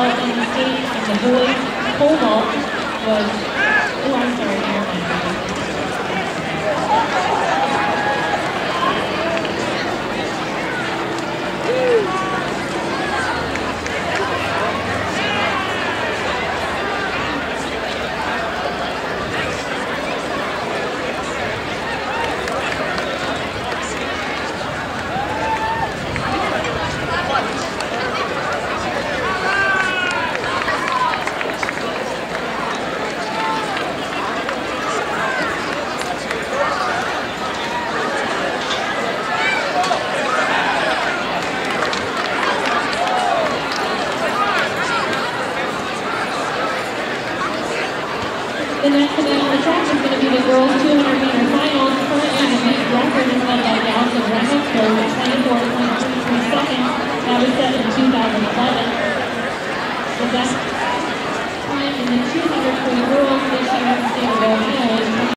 vault on the stage, and the boys' pole vault was, oh, I'm sorry, never mind. The next event on the track is going to be the girls' 200-meter finals. Currently, the meet record is held by Allison Reynolds with 24.33 seconds. That was set in 2011. The best time in the 200 for the girls this year in the state of Ohio